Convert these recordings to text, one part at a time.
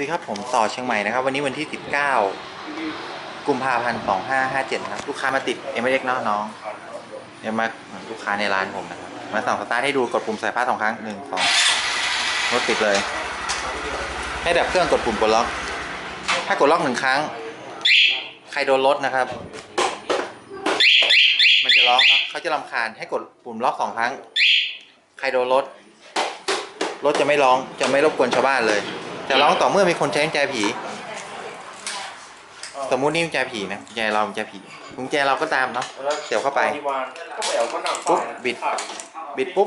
ดีครับผมต่อเชียงใหม่นะครับวันนี้วันที่19กุมภาพันธ์2557นะครับลูกค้ามาติด MX เนาะน้องเนี่ยมาลูกค้าในร้านผมนะครับมาส่องสตาร์ทให้ดูกดปุ่มสายพาน2 ครั้ง1 2รถติดเลยให้ดับเครื่องกดปุ่มปลดล็อกถ้ากดล็อก1 ครั้งใครโดนรถนะครับมันจะร้องเนาะเขาจะรำคาญให้กดปุ่มล็อก2 ครั้งใครโดนรถจะไม่ร้องจะไม่รบกวนชาวบ้านเลยจะร้องต่อเมื่อมีคนใช้กุญแจผีสมมุตินี่กุญแจผีนะกุญแจเรากุญแจผีกุญแจเราก็ตามเนาะเสียบเข้าไปปุ๊บบิดปุ๊บ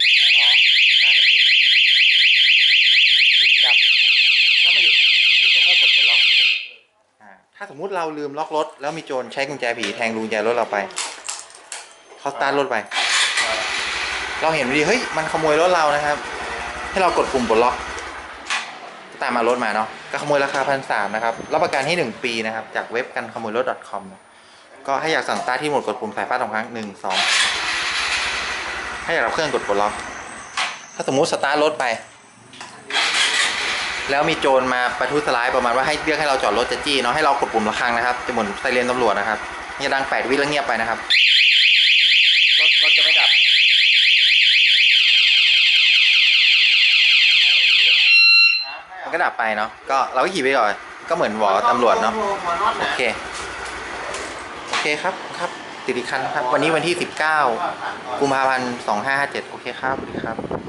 บิดจับถ้าไม่หยุดจะไม่กดล็อกถ้าสมมุติเราลืมล็อกรถแล้วมีโจรใช้กุญแจผีแทงกุญแจรถเราไปเขาสตาร์ทรถไปเราเห็นดีเฮ้ยมันขโมยรถเรานะครับให้เรากดปุ่มปลดล็อกตามมารถมาเนาะก็ขโมยราคา1,300นะครับรับประกันให้1 ปีนะครับจากเว็บกันขโมยรถ .com ก็ให้อยากสั่งสตาร์ทที่โหมดกดปุ่มสายฟ้า2 ครั้ง1 2ให้อยากรับเครื่องกดปลดล็อกถ้าสมมุติสตาร์ทรถไปแล้วมีโจรมาประทุษร้ายประมาณว่าให้เรียกให้เราจอดรถจะจี้เนาะให้เรากดปุ่มระฆังนะครับจะเหมือนไซเรนตำรวจนะครับเนี่ยดัง8 วิแล้วเงียบไปนะครับรถจะไม่ดับมันก็ดับไปเนาะก็เราก็ขี่ไปก่อนก็เหมือนหวอตำรวจเนาะโอเคครับติดอีกคันครับวันนี้วันที่19 กุมภาพันธ์ 2557โอเคครับสวัสดีครับ